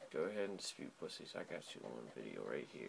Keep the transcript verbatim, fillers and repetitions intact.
Go ahead and dispute pussies. I got you on video right here.